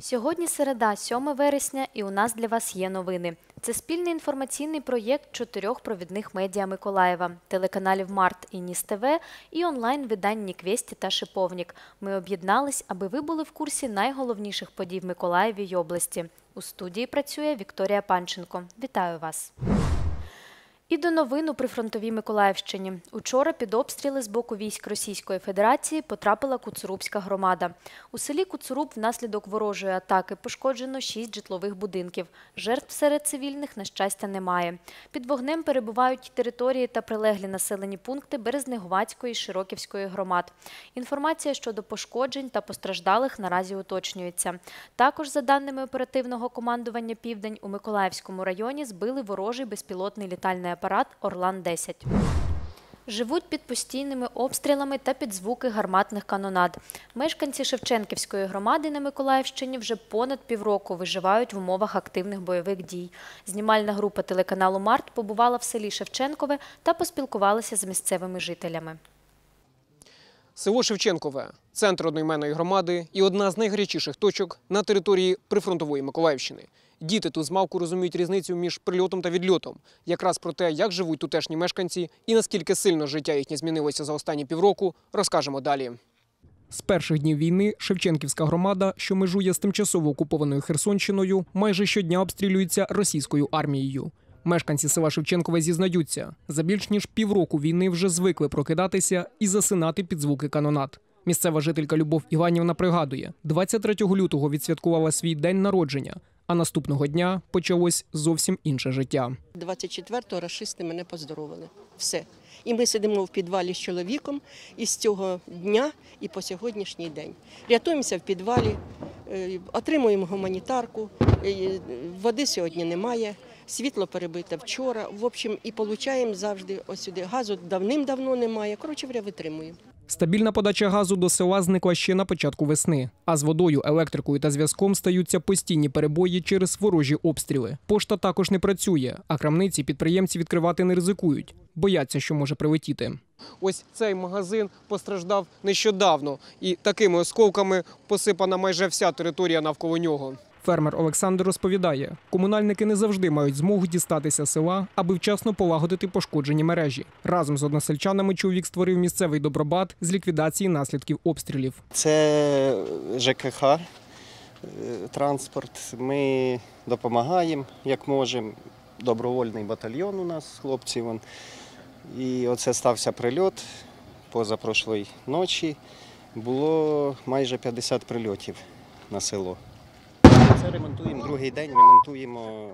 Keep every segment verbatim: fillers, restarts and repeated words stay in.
Сьогодні середа, сьоме вересня, і у нас для вас є новини. Це спільний інформаційний проєкт чотирьох провідних медіа Миколаєва, телеканалів Март і Ніс ТВ і онлайн-видань Ніквєсті та Шиповник. Ми об'єднались, аби ви були в курсі найголовніших подій в Миколаєві й області. У студії працює Вікторія Панченко. Вітаю вас! І до новин у прифронтовій Миколаївщині. Учора під обстріли з боку військ Російської Федерації потрапила Куцурубська громада. У селі Куцуруб внаслідок ворожої атаки пошкоджено шість житлових будинків. Жертв серед цивільних, на щастя, немає. Під вогнем перебувають території та прилеглі населені пункти Березнегуватської і Широківської громад. Інформація щодо пошкоджень та постраждалих наразі уточнюється. Також, за даними оперативного командування «Південь», у Миколаївському районі збили ворожий безпілотний літальний апарат «Орлан десять». Живуть під постійними обстрілами та під звуки гарматних канонад. Мешканці Шевченківської громади на Миколаївщині вже понад півроку виживають в умовах активних бойових дій. Знімальна група телеканалу Март побувала в селі Шевченкове та поспілкувалася з місцевими жителями. Село Шевченкове – центр одноіменної громади і одна з найгарячіших точок на території прифронтової Миколаївщини. Діти тут змалку розуміють різницю між прильотом та відльотом. Якраз про те, як живуть тутешні мешканці і наскільки сильно життя їхнє змінилося за останні півроку, розкажемо далі. З перших днів війни Шевченківська громада, що межує з тимчасово окупованою Херсонщиною, майже щодня обстрілюється російською армією. Мешканці села Шевченкове зізнаються, за більш ніж півроку війни вже звикли прокидатися і засинати під звуки канонад. Місцева жителька Любов Іванівна пригадує, двадцять третього лютого відсвяткувала свій день народження, а наступного дня почалось зовсім інше життя. двадцять четвертого рашисти мене поздоровили. Все. І ми сидимо в підвалі з чоловіком і з цього дня і по сьогоднішній день. Рятуємося в підвалі, отримуємо гуманітарку, води сьогодні немає, світло перебите вчора. В общем, і отримуємо завжди ось сюди. Газу давним-давно немає. Коротше, витримуємо. Стабільна подача газу до села зникла ще на початку весни. А з водою, електрикою та зв'язком стаються постійні перебої через ворожі обстріли. Пошта також не працює, а крамниці підприємці відкривати не ризикують. Бояться, що може прилетіти. Ось цей магазин постраждав нещодавно. І такими осколками посипана майже вся територія навколо нього. Фермер Олександр розповідає, комунальники не завжди мають змогу дістатися села, аби вчасно полагодити пошкоджені мережі. Разом з односельчанами чоловік створив місцевий добробат з ліквідації наслідків обстрілів. Це ЖКХ, транспорт. Ми допомагаємо, як можемо. Добровольний батальйон у нас, хлопців. І оце стався прильот позапрошлої ночі. Було майже п'ятдесят прильотів на село. Це ремонтуємо, другий день ремонтуємо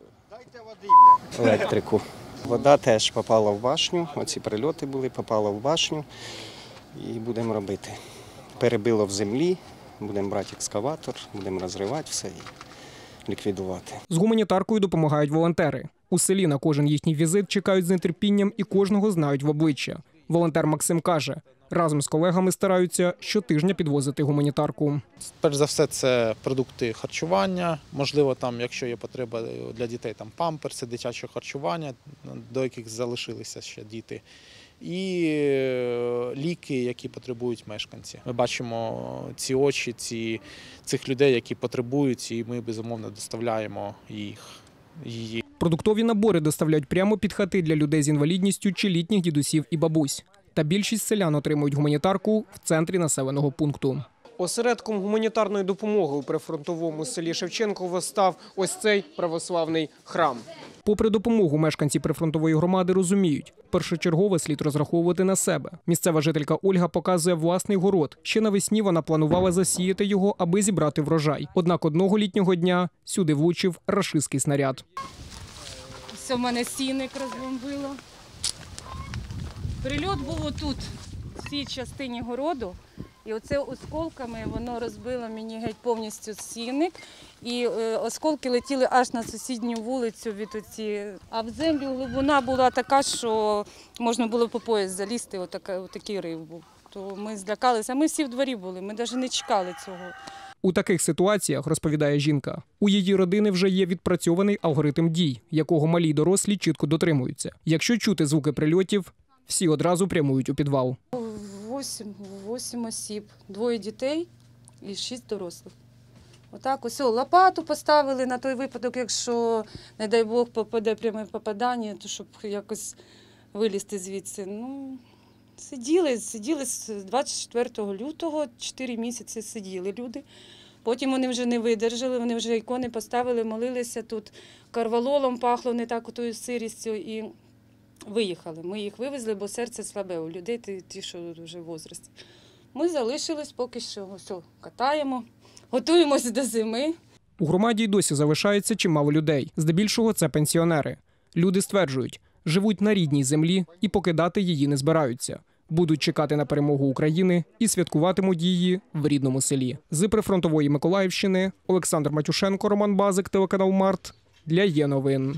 електрику. Вода теж попала в башню, оці прильоти були, попала в башню і будемо робити. Перебило в землі, будемо брати екскаватор, будемо розривати все і ліквідувати. З гуманітаркою допомагають волонтери. У селі на кожен їхній візит чекають з нетерпінням і кожного знають в обличчя. Волонтер Максим каже, разом з колегами стараються щотижня підвозити гуманітарку. Перш за все, це продукти харчування, можливо, там, якщо є потреба для дітей, там памперси, дитяче харчування, до яких залишилися ще діти, і ліки, які потребують мешканці. Ми бачимо ці очі, ці, цих людей, які потребують, і ми, безумовно, доставляємо їх. Її. Продуктові набори доставляють прямо під хати для людей з інвалідністю чи літніх дідусів і бабусь. Та більшість селян отримують гуманітарку в центрі населеного пункту. Осередком гуманітарної допомоги у прифронтовому селі Шевченково став ось цей православний храм. Попри допомогу, мешканці прифронтової громади розуміють, першочергово слід розраховувати на себе. Місцева жителька Ольга показує власний город. Ще навесні вона планувала засіяти його, аби зібрати врожай. Однак одного літнього дня сюди влучив рашистський снаряд. Ось у мене сіник розбомбило. Прильот був отут, в цій частині городу. І оце осколками воно розбило мені геть повністю сіник. І осколки летіли аж на сусідню вулицю від оці. А в землю глибина була така, що можна було по пояс залізти, отака, отакий рив був. То ми злякалися, ми всі в дворі були, ми навіть не чекали цього. У таких ситуаціях, розповідає жінка, у її родини вже є відпрацьований алгоритм дій, якого малі й дорослі чітко дотримуються. Якщо чути звуки прильотів, всі одразу прямують у підвал. Восім, восім осіб, двоє дітей і шість дорослих. Отак, ось о, лопату поставили на той випадок, якщо, не дай Бог, попаде пряме попадання, то щоб якось вилізти звідси. Ну, сиділи, сиділи з двадцять четвертого лютого, чотири місяці сиділи люди. Потім вони вже не видержали, вони вже ікони поставили, молилися тут, карвалолом пахло не так отою сирістю і виїхали. Ми їх вивезли, бо серце слабе у людей, ті, ті що вже в возрасті. Ми залишились поки що, ось, катаємо, готуємося до зими. У громаді й досі залишається чимало людей. Здебільшого це пенсіонери. Люди стверджують, живуть на рідній землі і покидати її не збираються. Будуть чекати на перемогу України і святкуватимуть її в рідному селі. З прифронтової Миколаївщини Олександр Матюшенко, Роман Базик, телеканал Март для Є новин.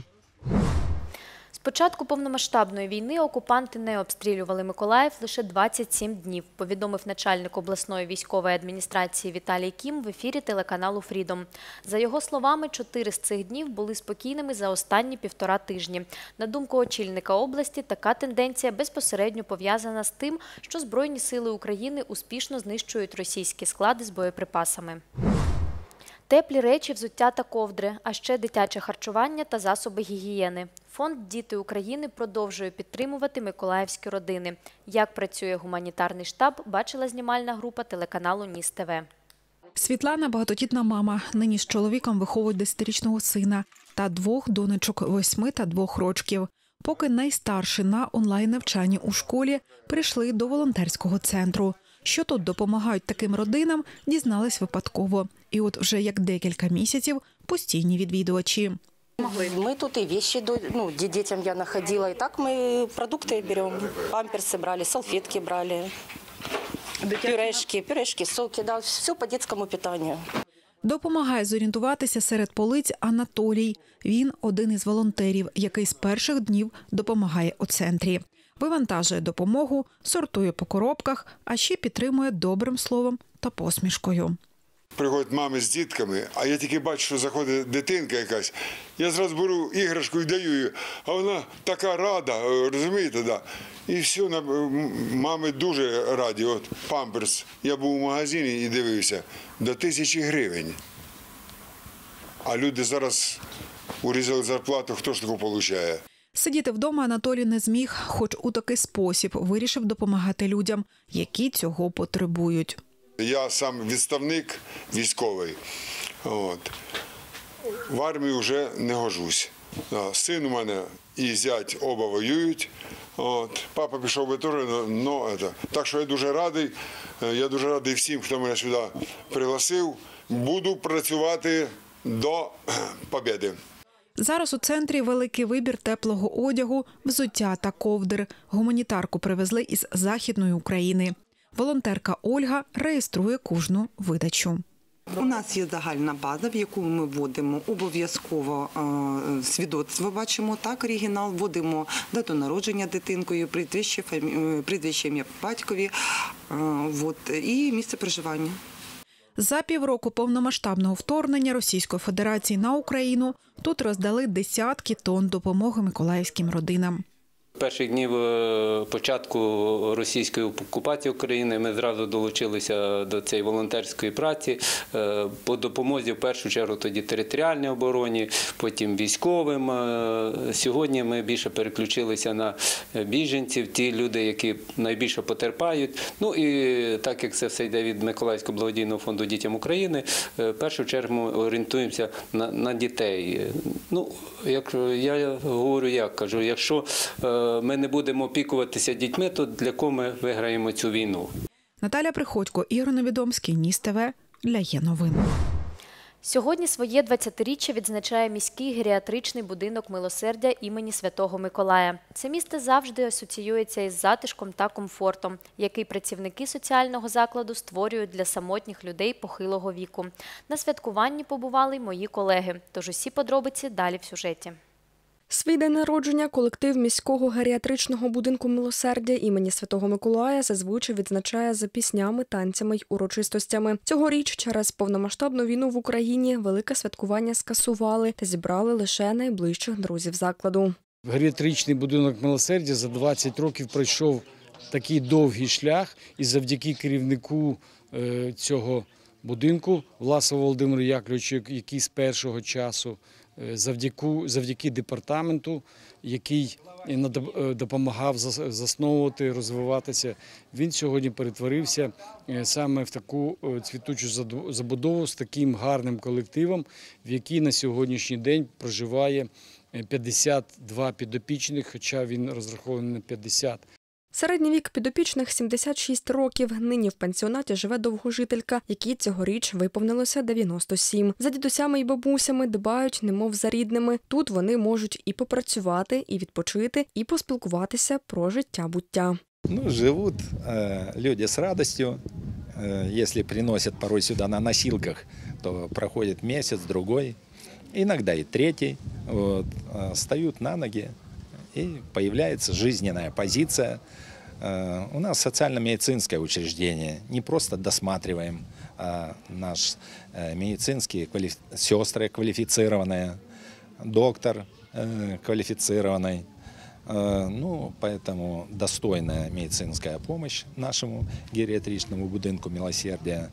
З початку повномасштабної війни окупанти не обстрілювали Миколаїв лише двадцять сім днів, повідомив начальник обласної військової адміністрації Віталій Кім в ефірі телеканалу «Фрідом». За його словами, чотири з цих днів були спокійними за останні півтора тижні. На думку очільника області, така тенденція безпосередньо пов'язана з тим, що Збройні сили України успішно знищують російські склади з боєприпасами. Теплі речі, взуття та ковдри, а ще дитяче харчування та засоби гігієни. Фонд «Діти України» продовжує підтримувати миколаївські родини. Як працює гуманітарний штаб, бачила знімальна група телеканалу Ніс ТВ. Світлана – багатодітна мама. Нині з чоловіком виховують десятирічного сина та двох донечок восьми та двох років. Поки найстарші на онлайн-навчанні у школі прийшли до волонтерського центру. Що тут допомагають таким родинам, дізнались випадково. І от вже як декілька місяців постійні відвідувачі. Мы тут и вещи, ну, детям я находила. И так мы продукты берем, памперсы брали, салфетки брали, пюрешки, пюрешки, соки, да, все по детскому питанию. Допомагає зорієнтуватися серед полиць Анатолій. Він один із волонтерів, який з перших днів допомагає у центрі. Вивантажує допомогу, сортує по коробках, а ще підтримує добрим словом та посмішкою. Приходять мами з дітками, а я тільки бачу, що заходить дитинка якась. Я зразу беру іграшку і даю її, а вона така рада, розумієте, да? І все, мами дуже раді. От памперс. Я був у магазині і дивився, до тисячі гривень. А люди зараз урізали зарплату, хто ж таку отримує? Сидіти вдома Анатолій не зміг, хоч у такий спосіб вирішив допомагати людям, які цього потребують. Я сам відставник військовий. От. В армію вже не гожусь. Син у мене і зять оба воюють. От. Папа пішов би теж, но, это. Так що я дуже радий. Я дуже радий всім, хто мене сюди пригласив. Буду працювати до перемоги. Зараз у центрі великий вибір теплого одягу, взуття та ковдр. Гуманітарку привезли із Західної України. Волонтерка Ольга реєструє кожну видачу. У нас є загальна база, в яку ми вводимо обов'язково свідоцтво, бачимо, так, оригінал, вводимо дату народження дитинкою, прізвище, прізвище ім'я батькові і місце проживання. За півроку повномасштабного вторгнення Російської Федерації на Україну тут роздали десятки тонн допомоги миколаївським родинам. Перших днів початку російської окупації України ми зразу долучилися до цієї волонтерської праці по допомозі, в першу чергу, тоді територіальній обороні, потім військовим. Сьогодні ми більше переключилися на біженців, ті люди, які найбільше потерпають. Ну і так як це все йде від Миколаївського благодійного фонду «Дітям України», в першу чергу ми орієнтуємося на, на дітей. Ну, як я говорю, як кажу, якщо ми не будемо опікуватися дітьми, то для кого ми виграємо цю війну? Наталя Приходько, Ігор Невідомський, Ніс ТВ для Є новин. Сьогодні своє двадцятиріччя відзначає міський геріатричний будинок милосердя імені Святого Миколая. Це місце завжди асоціюється із затишком та комфортом, який працівники соціального закладу створюють для самотніх людей похилого віку. На святкуванні побували й мої колеги, тож усі подробиці далі в сюжеті. Свій день народження колектив міського геріатричного будинку милосердя імені Святого Миколая зазвичай відзначає за піснями, танцями й урочистостями. Цьогоріч через повномасштабну війну в Україні велике святкування скасували та зібрали лише найближчих друзів закладу. Геріатричний будинок милосердя за двадцять років пройшов такий довгий шлях, і завдяки керівнику цього будинку Власова Володимира Яковлевича, який з першого часу завдяки, завдяки департаменту, який допомагав засновувати, розвиватися, він сьогодні перетворився саме в таку цвітучу забудову з таким гарним колективом, в якій на сьогоднішній день проживає п'ятдесят два підопічних, хоча він розрахований на п'ятдесят. Середній вік підопічних – сімдесят шість років. Нині в пансіонаті живе довгожителька, якій цьогоріч виповнилося дев'яносто сім. За дідусями і бабусями дбають, немов за рідними. Тут вони можуть і попрацювати, і відпочити, і поспілкуватися про життя-буття. Ну, живут э, люди с радостью. Э, если приносят порой сюда на носилках, то проходит месяц, другой, иногда и третий. Вот, э, встают на ноги, и появляется жизненная позиция. У нас социально-медицинское учреждение. Не просто досматриваем, а наши медицинские квалиф... сестры квалифицированные, доктор квалифицированный. Ну, поэтому достойная медицинская помощь нашему гериатричному будинку милосердия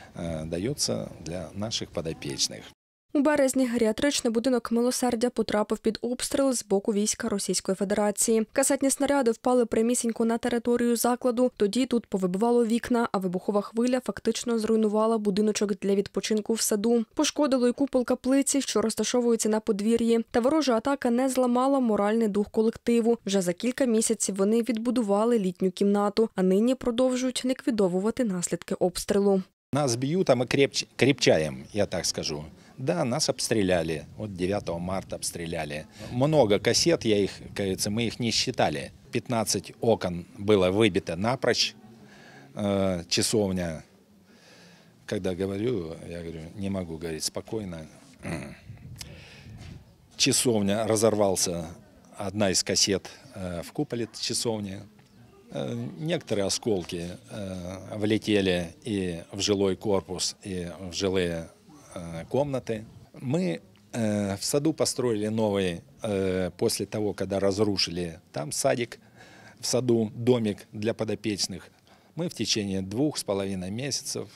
дается для наших подопечных. У березні геріатричний будинок «Милосердя» потрапив під обстріл з боку війська Російської Федерації. Касетні снаряди впали прямісінько на територію закладу. Тоді тут повибивало вікна, а вибухова хвиля фактично зруйнувала будиночок для відпочинку в саду. Пошкодило й купол каплиці, що розташовується на подвір'ї. Та ворожа атака не зламала моральний дух колективу. Вже за кілька місяців вони відбудували літню кімнату, а нині продовжують ліквідовувати наслідки обстрілу. Нас бьют, а мы крепч... крепчаем, я так скажу. Да, нас обстреляли. Вот девятого марта обстреляли. Много кассет, я их, кажется, мы их не считали. пятнадцать окон было выбито напрочь. Э, часовня, когда говорю, я говорю, не могу говорить спокойно. Часовня разорвался, одна из кассет э, в куполе часовни. Э, некоторые осколки э, влетели и в жилой корпус, и в жилые комнаты. Мы э, в саду построили новый, э, после того, когда разрушили там садик, в саду домик для подопечных. Мы в течение двух с половиной месяцев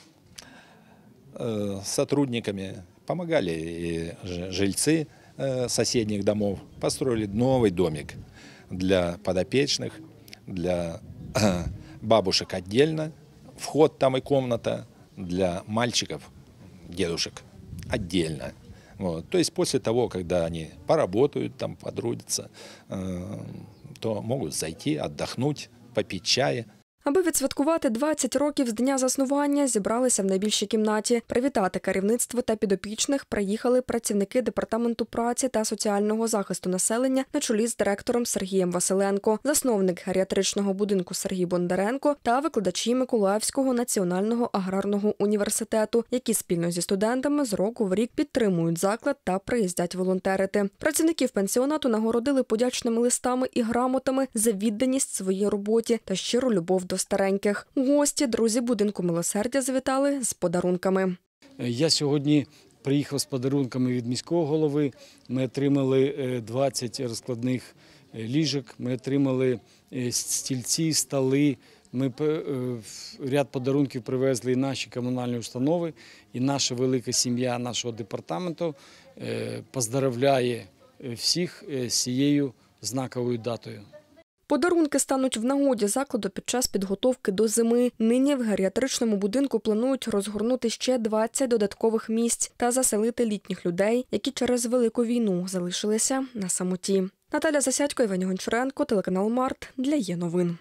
э, с сотрудниками помогали, и жильцы э, соседних домов построили новый домик для подопечных, для э, бабушек отдельно, вход там и комната, для мальчиков, дедушек отдельно. Вот. То есть после того, когда они поработают, там, потрудятся, э, то могут зайти, отдохнуть, попить чая. Аби відсвяткувати двадцять років з дня заснування, зібралися в найбільшій кімнаті. Привітати керівництво та підопічних приїхали працівники Департаменту праці та соціального захисту населення на чолі з директором Сергієм Василенко, засновник геріатричного будинку Сергій Бондаренко та викладачі Миколаївського національного аграрного університету, які спільно зі студентами з року в рік підтримують заклад та приїздять волонтерити. Працівників пансіонату нагородили подячними листами і грамотами за відданість своїй роботі та щиру любов до стареньких. Гості, друзі будинку «Милосердя» завітали з подарунками. Я сьогодні приїхав з подарунками від міського голови. Ми отримали двадцять розкладних ліжок, ми отримали стільці, столи. Ми ряд подарунків привезли і наші комунальні установи, і наша велика сім'я нашого департаменту поздоровляє всіх з цією знаковою датою. Подарунки стануть в нагоді закладу під час підготовки до зими. Нині в геріатричному будинку планують розгорнути ще двадцять додаткових місць та заселити літніх людей, які через велику війну залишилися на самоті. Наталя Засядько, Іван Гончаренко, телеканал Март для Є новин.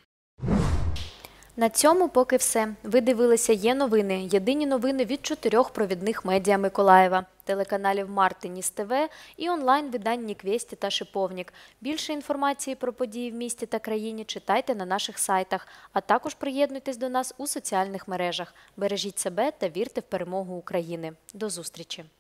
На цьому поки все. Ви дивилися Є новини. Єдині новини від чотирьох провідних медіа Миколаєва. Телеканалів Март і Ніс ТВ і онлайн-видань Ніквєсті та Шиповник. Більше інформації про події в місті та країні читайте на наших сайтах, а також приєднуйтесь до нас у соціальних мережах. Бережіть себе та вірте в перемогу України. До зустрічі!